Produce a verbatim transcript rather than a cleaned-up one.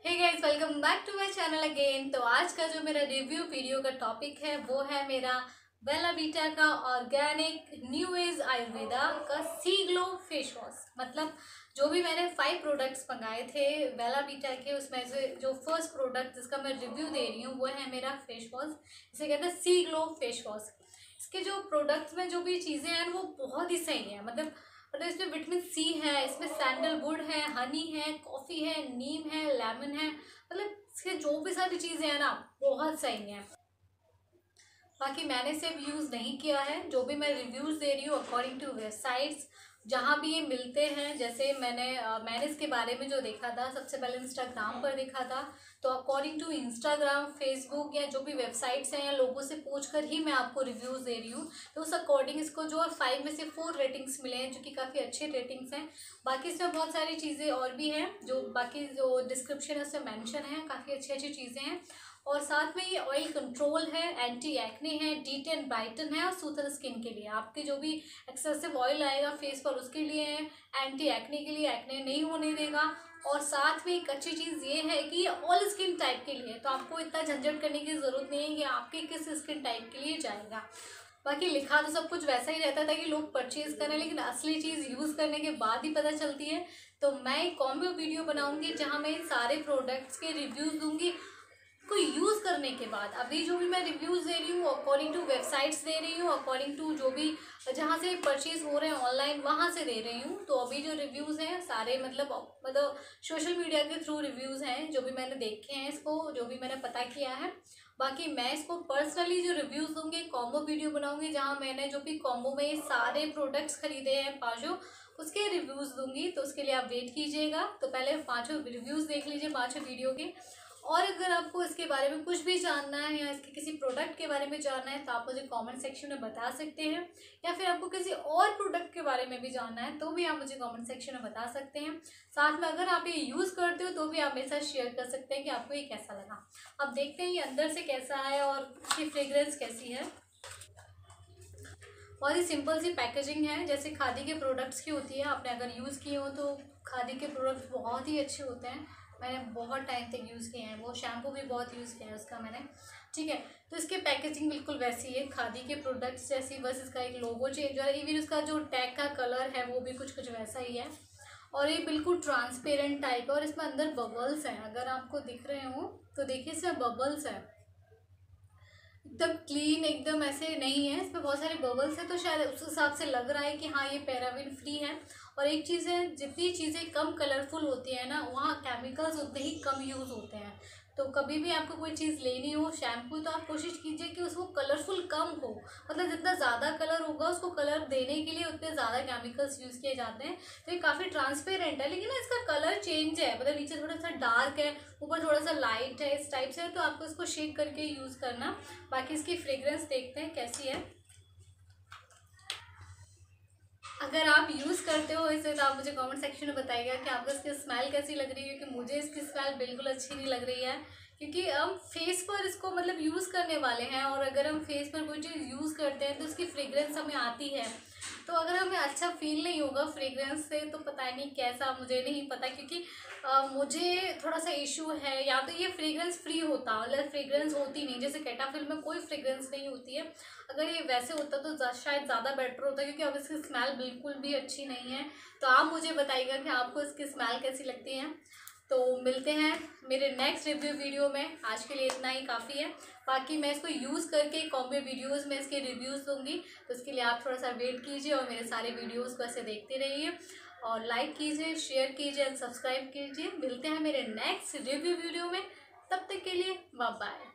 Hey guys, welcome back to my channel again. तो आज का जो मेरा रिव्यू वीडियो का टॉपिक है वो है मेरा बेला वीटा का ऑर्गेनिक न्यू एज आयुर्वेदा का सी ग्लो फेस वॉश। मतलब जो भी मैंने फाइव प्रोडक्ट्स मंगाए थे बेला वीटा के, उसमें से जो फर्स्ट प्रोडक्ट जिसका मैं रिव्यू दे रही हूँ वो है मेरा फेस वॉश। इसे कहते हैं सी ग्लो फेस वॉश। इसके जो प्रोडक्ट्स में जो भी चीज़ें हैं वो बहुत ही सही है। मतलब मतलब इसमें विटामिन सी है, इसमें सैंडलवुड है, हनी है, कॉफ़ी है, नीम है, लेमन है। मतलब इसके जो भी सारी चीज़ें हैं ना बहुत सही हैं। बाकी मैंने सिर्फ यूज़ नहीं किया है, जो भी मैं रिव्यूज़ दे रही हूँ अकॉर्डिंग टू वेबसाइट्स जहाँ भी ये मिलते हैं। जैसे मैंने आ, मैंने इसके बारे में जो देखा था सबसे पहले इंस्टाग्राम पर देखा था, तो अकॉर्डिंग टू इंस्टाग्राम, फेसबुक या जो भी वेबसाइट्स हैं या लोगों से पूछकर ही मैं आपको रिव्यूज़ दे रही हूँ। तो उस अकॉर्डिंग इसको जो फाइव में से फोर रेटिंग्स मिले हैं, जो कि काफ़ी अच्छे रेटिंग्स हैं। बाकी इसमें बहुत सारी चीज़ें और भी हैं जो बाकी जो डिस्क्रिप्शन है उसमें मैंशन है, काफ़ी अच्छी अच्छी चीज़ें हैं। और साथ में ये ऑयल कंट्रोल है, एंटी एक्ने है, डीटेन ब्राइटन है और सूथर स्किन के लिए। आपके जो भी एक्सेसिव ऑयल आएगा फेस पर उसके लिए है, एंटी एक्ने के लिए, एक्ने नहीं होने देगा। और साथ में एक अच्छी चीज़ ये है कि ये ऑल स्किन टाइप के लिए, तो आपको इतना झंझट करने की ज़रूरत नहीं है कि आपके किस स्किन टाइप के लिए जाएगा। बाकी लिखा तो सब कुछ वैसा ही रहता था कि लोग परचेज करें, लेकिन असली चीज़ यूज़ करने के बाद ही पता चलती है। तो मैं एक कॉम्बो वीडियो बनाऊंगी जहां मैं इन सारे प्रोडक्ट्स के रिव्यूज़ दूंगी को यूज़ करने के बाद। अभी जो भी मैं रिव्यूज़ दे रही हूँ अकॉर्डिंग टू वेबसाइट्स दे रही हूँ, अकॉर्डिंग टू जो भी जहाँ से परचेज हो रहे हैं ऑनलाइन वहाँ से दे रही हूँ। तो अभी जो रिव्यूज़ हैं सारे मतलब मतलब सोशल मीडिया के थ्रू रिव्यूज़ हैं, जो भी मैंने देखे हैं इसको, जो भी मैंने पता किया है। बाकी मैं इसको पर्सनली जो रिव्यूज़ दूँगी कॉम्बो वीडियो बनाऊँगी जहाँ मैंने जो भी कॉम्बो में सारे प्रोडक्ट्स खरीदे हैं पाँचों, उसके रिव्यूज़ दूँगी। तो उसके लिए आप वेट कीजिएगा। तो पहले पाँचों रिव्यूज़ देख लीजिए पाँचों वीडियो के। और अगर आपको इसके बारे में कुछ भी जानना है या इसके किसी प्रोडक्ट के बारे में जानना है तो आप मुझे कमेंट सेक्शन में बता सकते हैं, या फिर आपको किसी और प्रोडक्ट के बारे में भी जानना है तो भी आप मुझे कमेंट सेक्शन में बता सकते हैं। साथ में अगर आप ये यूज़ करते हो तो भी आप मेरे साथ शेयर कर सकते हैं कि आपको ये कैसा लगा। अब देखते हैं ये अंदर से कैसा है और इसकी फ्रेग्रेंस कैसी है। बहुत ही सिंपल सी पैकेजिंग है, जैसे खादी के प्रोडक्ट्स की होती है। आपने अगर यूज़ किए हो तो खादी के प्रोडक्ट्स बहुत ही अच्छे होते हैं। मैंने बहुत टाइम तक यूज़ किए हैं, वो शैम्पू भी बहुत यूज़ किया है उसका मैंने। ठीक है, तो इसके पैकेजिंग बिल्कुल वैसी है खादी के प्रोडक्ट्स जैसी, बस इसका एक लोगो चेंज हुआ है। इवन उसका जो टैग का कलर है वो भी कुछ कुछ वैसा ही है। और ये बिल्कुल ट्रांसपेरेंट टाइप है और इसमें अंदर बबल्स हैं। अगर आपको दिख रहे हो तो देखिए इसमें बबल्स हैं, एकदम क्लीन एकदम ऐसे नहीं है, इसमें बहुत सारे बबल्स हैं। तो शायद उस हिसाब से लग रहा है कि हाँ ये पैराबिन फ्री है। और एक चीज़ है, जितनी चीज़ें कम कलरफुल होती है ना वहाँ केमिकल्स उतने ही कम यूज़ होते हैं। तो कभी भी आपको कोई चीज़ लेनी हो शैम्पू, तो आप कोशिश कीजिए कि उसको कलरफुल कम हो। मतलब जितना ज़्यादा कलर होगा उसको कलर देने के लिए उतने ज़्यादा केमिकल्स यूज़ किए जाते हैं। तो ये काफ़ी ट्रांसपेरेंट है, लेकिन ना इसका कलर चेंज है। मतलब नीचे थोड़ा सा डार्क है, ऊपर थोड़ा सा लाइट है, इस टाइप से। तो आपको इसको शेक करके यूज़ करना। बाकी इसकी फ्रेग्रेंस देखते हैं कैसी है। अगर आप यूज़ करते हो इसे तो आप मुझे कमेंट सेक्शन में बताइएगा कि आपको इसकी स्मेल कैसी लग रही है, क्योंकि मुझे इसकी स्मेल बिल्कुल अच्छी नहीं लग रही है। क्योंकि हम फेस पर इसको मतलब यूज़ करने वाले हैं, और अगर हम फेस पर कोई चीज़ यूज़ करते हैं तो उसकी फ्रेग्रेंस हमें आती है। तो अगर हमें अच्छा फील नहीं होगा फ्रेग्रेंस से तो पता नहीं कैसा, मुझे नहीं पता। क्योंकि आ, मुझे थोड़ा सा इशू है, या तो ये फ्रेग्रेंस फ्री होता मतलब फ्रेग्रेंस होती नहीं, जैसे कैटाफिल में कोई फ्रेग्रेंस नहीं होती है। अगर ये वैसे होता तो शायद ज़्यादा बेटर होता, क्योंकि अब इसकी स्मेल बिल्कुल भी अच्छी नहीं है। तो आप मुझे बताइएगा कि आपको इसकी स्मेल कैसी लगती है। तो मिलते हैं मेरे नेक्स्ट रिव्यू वीडियो में। आज के लिए इतना ही काफ़ी है। बाकी मैं इसको यूज़ करके कॉम्बो वीडियोस में इसके रिव्यूज़ दूंगी, तो उसके लिए आप थोड़ा सा वेट कीजिए और मेरे सारे वीडियोस को ऐसे देखते रहिए और लाइक कीजिए, शेयर कीजिए एंड सब्सक्राइब कीजिए। मिलते हैं मेरे नेक्स्ट रिव्यू वीडियो में, तब तक के लिए बाय बाय।